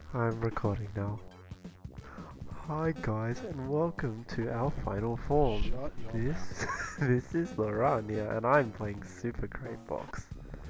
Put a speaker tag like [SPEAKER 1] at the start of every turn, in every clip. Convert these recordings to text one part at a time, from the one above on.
[SPEAKER 1] I'm recording now. Hi guys and welcome to our final form.
[SPEAKER 2] Shut your
[SPEAKER 1] This this is Lorania and I'm playing Super Crate Box.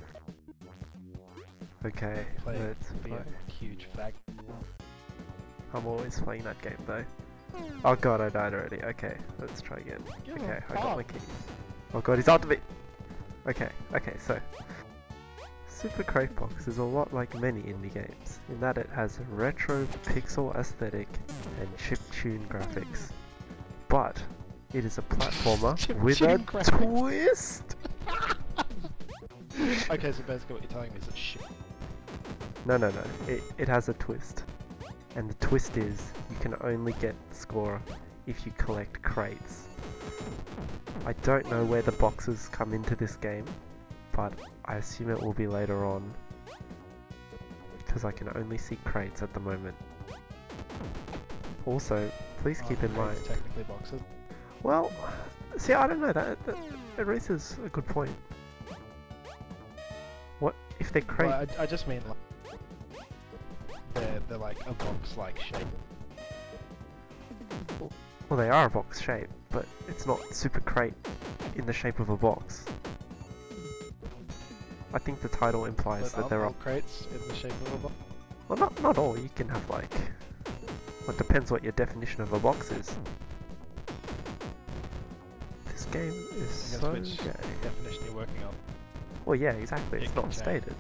[SPEAKER 1] Okay, let's
[SPEAKER 2] be
[SPEAKER 1] play.
[SPEAKER 2] a huge fact.
[SPEAKER 1] I'm always playing that game though. Oh god, I died already. Okay, let's try again.
[SPEAKER 2] Give
[SPEAKER 1] Okay,
[SPEAKER 2] him
[SPEAKER 1] I got my
[SPEAKER 2] fuck.
[SPEAKER 1] keys. Oh god, he's after me! Okay, so Super Crate Box is a lot like many indie games, in that it has a retro pixel aesthetic and chiptune graphics. But it is a platformer with a
[SPEAKER 2] Chiptune graphics.
[SPEAKER 1] twist!
[SPEAKER 2] Okay, so basically what you're telling me is it's shit.
[SPEAKER 1] No, it has a twist. And the twist is, you can only get the score if you collect crates. I don't know where the boxes come into this game, but I assume it will be later on, because I can only see crates at the moment. Also, please keep in mind...
[SPEAKER 2] It's technically boxes.
[SPEAKER 1] Well, see, I don't know, that raises a good point. What if they're crate...
[SPEAKER 2] Well, I just mean like they're like a box-like shape.
[SPEAKER 1] Well, they are a box shape, but it's not Super Crate in the shape of a box. I think the title implies
[SPEAKER 2] But
[SPEAKER 1] that
[SPEAKER 2] aren't
[SPEAKER 1] they're
[SPEAKER 2] all crates in the shape of a box?
[SPEAKER 1] Well, not all. You can have like... Well, it depends what your definition of a box is. This game is
[SPEAKER 2] I
[SPEAKER 1] so
[SPEAKER 2] guess which
[SPEAKER 1] gay.
[SPEAKER 2] definition you're working on.
[SPEAKER 1] Well, yeah, exactly.
[SPEAKER 2] It
[SPEAKER 1] It's
[SPEAKER 2] can
[SPEAKER 1] not
[SPEAKER 2] change.
[SPEAKER 1] stated.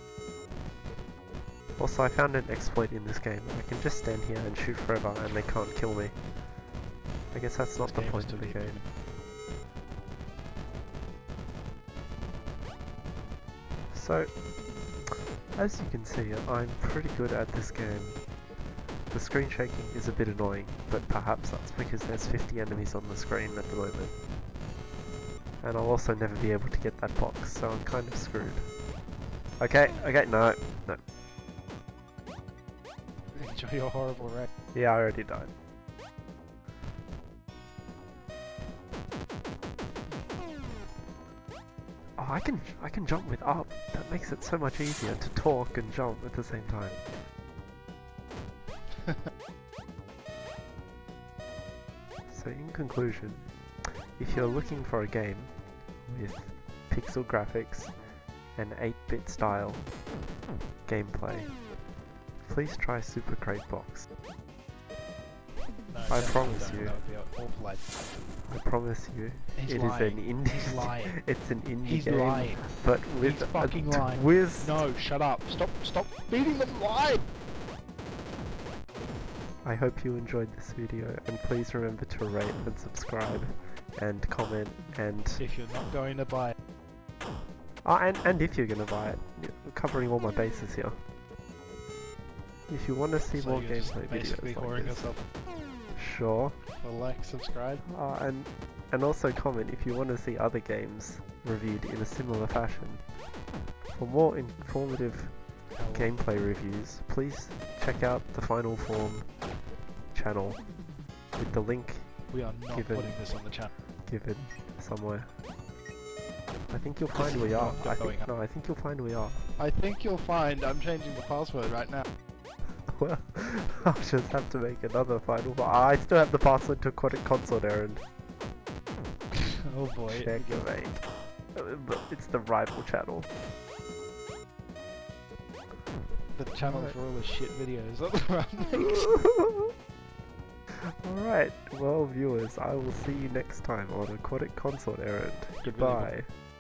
[SPEAKER 1] Also, I found an exploit in this game. I can just stand here and shoot forever and they can't kill me. I guess that's not
[SPEAKER 2] This
[SPEAKER 1] the
[SPEAKER 2] game is
[SPEAKER 1] point of the
[SPEAKER 2] too
[SPEAKER 1] game. So, as you can see, I'm pretty good at this game. The screen shaking is a bit annoying, but perhaps that's because there's 50 enemies on the screen at the moment. And I'll also never be able to get that box, so I'm kind of screwed. Okay, no.
[SPEAKER 2] Enjoy your horrible wreck.
[SPEAKER 1] Yeah, I already died. Oh, I can jump with up. That makes it so much easier to talk and jump at the same time. So in conclusion, if you're looking for a game with pixel graphics and 8-bit style gameplay, please try Super Crate Box.
[SPEAKER 2] No,
[SPEAKER 1] I
[SPEAKER 2] definitely
[SPEAKER 1] promise
[SPEAKER 2] don't.
[SPEAKER 1] you.
[SPEAKER 2] That would be an awful idea.
[SPEAKER 1] I promise you,
[SPEAKER 2] He's
[SPEAKER 1] it
[SPEAKER 2] lying.
[SPEAKER 1] is an indie.
[SPEAKER 2] He's lying.
[SPEAKER 1] It's an indie
[SPEAKER 2] He's
[SPEAKER 1] game,
[SPEAKER 2] lying.
[SPEAKER 1] but with
[SPEAKER 2] He's fucking
[SPEAKER 1] a
[SPEAKER 2] lying.
[SPEAKER 1] twist.
[SPEAKER 2] No, shut up. Stop beating them live!
[SPEAKER 1] I hope you enjoyed this video, and please remember to rate and subscribe, and comment, and
[SPEAKER 2] If you're not going to buy it.
[SPEAKER 1] and if you're gonna buy it, we're covering all my bases here. If you want to see
[SPEAKER 2] So
[SPEAKER 1] more
[SPEAKER 2] you're just
[SPEAKER 1] gameplay
[SPEAKER 2] basically
[SPEAKER 1] videos
[SPEAKER 2] whoring
[SPEAKER 1] like this,
[SPEAKER 2] yourself
[SPEAKER 1] sure.
[SPEAKER 2] for like, subscribe.
[SPEAKER 1] And also comment if you want to see other games reviewed in a similar fashion. For more informative gameplay reviews, please check out the Final Form channel with the link
[SPEAKER 2] We are not
[SPEAKER 1] given-
[SPEAKER 2] putting this on the channel.
[SPEAKER 1] given somewhere. I think you'll find
[SPEAKER 2] This
[SPEAKER 1] we
[SPEAKER 2] is
[SPEAKER 1] are.
[SPEAKER 2] not going up.
[SPEAKER 1] I think you'll find we are.
[SPEAKER 2] I think you'll find I'm changing the password right now.
[SPEAKER 1] Well, I'll just have to make another final. I still have the password to Aquatic Consort Errand.
[SPEAKER 2] Oh boy.
[SPEAKER 1] Checkmate. But it's the rival channel.
[SPEAKER 2] The channel for all the shit videos that the run makes.
[SPEAKER 1] Alright, well viewers, I will see you next time on Aquatic Consort Errand.
[SPEAKER 2] You really
[SPEAKER 1] Goodbye.